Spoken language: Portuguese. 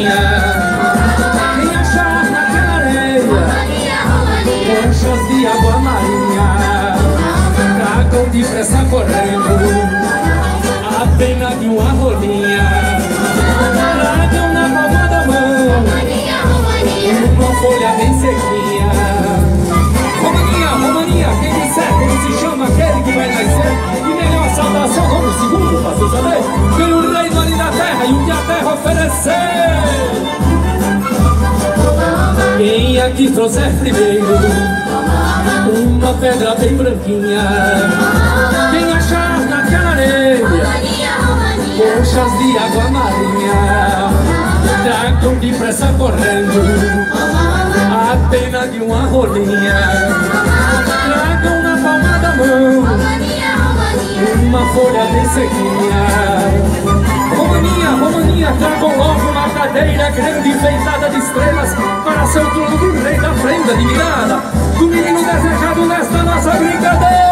rolinha. Quem achar naquela areia conchas de água marinha, tragam depressa correndo a pena de uma rolinha. Tragam na palma da mão uma folha bem sequinha. Romaninha, Romaninha, quem disser como se chama aquele que vai nascer, e melhor saudação como segundo, faço saber, vem o reino ali da terra e o que a terra oferecer. Quem aqui trouxer primeiro uma pedra bem branquinha, quem achar naquela areia conchas de água marinha, tragam depressa correndo a pena de uma rolinha. Tragam na palma da mão uma folha bem sequinha. Romaninha, Romaninha, tragam logo uma cadeira grande enfeitada de estrelas para seu trono do rei da prenda de mirada, do menino desejado nesta nossa brincadeira.